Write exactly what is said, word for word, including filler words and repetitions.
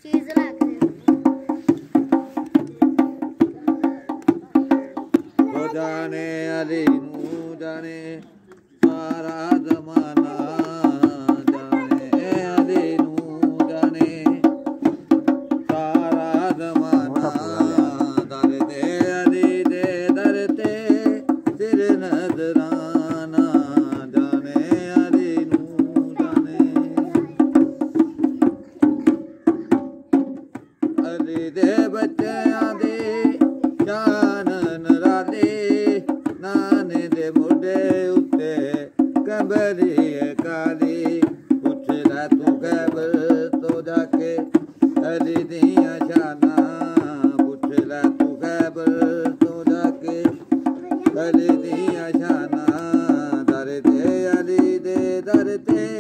ਚੀਜ਼ ਰੱਖ ਉਹ ਜਾਣੇ ਅਲੀ ਨੂੰ ਜਾਣੇ ਸਾਰਾ ਜ਼ਮਾਨਾ ਜਾਣੇ ਅਲੀ ਨੂੰ ਜਾਣੇ ਸਾਰਾ ਜ਼ਮਾਨਾ ਦਰ ਦੇ ਅਲੀ ਦੇ ਦਰ ਤੇ ਸਿਰ ਨਜ਼ਰਾਨਾ ਜਾਣੇ ਅਲੀ ਨੂੰ ਜਾਣੇ ਅਲੀ ਦੇ ਬੱਚਿਆਂ ਦੇ ਜਾਨ ਨਰਾਲੇ ਨਾਨੇ ਦੇ ਮੋਢੇ ਉੱਤੇ ਕਬਰੀ ਕਾਲੀ ਪੁੱਛ ਲੈ ਤੂੰ ਕਬਰ ਤੋਂ ਜਾ ਕੇ ਅਲੀ ਦੀਆਂ ਸ਼ਾਨਾਂ ਪੁੱਛ ਲੈ ਤੂੰ ਕਬਰ ਤੋਂ ਜਾ ਕੇ ਅਲੀ ਦੀਆਂ ਸ਼ਾਨਾਂ ਦਰ ਤੇ ਅਲੀ ਦੇ ਦਰ ਤੇ